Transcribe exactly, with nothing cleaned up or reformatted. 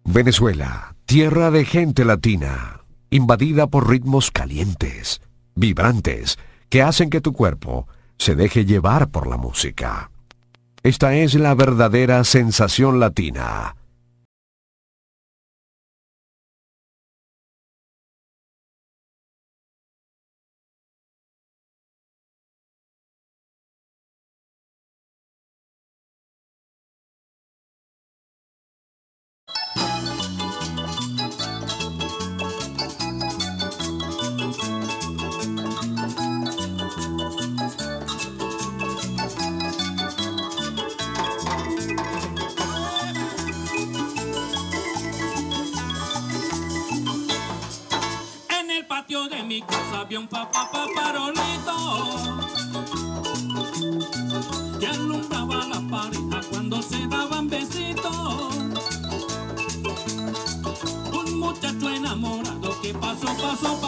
Venezuela, tierra de gente latina, invadida por ritmos calientes, vibrantes, que hacen que tu cuerpo se deje llevar por la música. Esta es la verdadera sensación latina. En el patio de mi casa había un papá paparolito que alumbraba a las parejas cuando se daban besitos. Un muchacho enamorado que paso, paso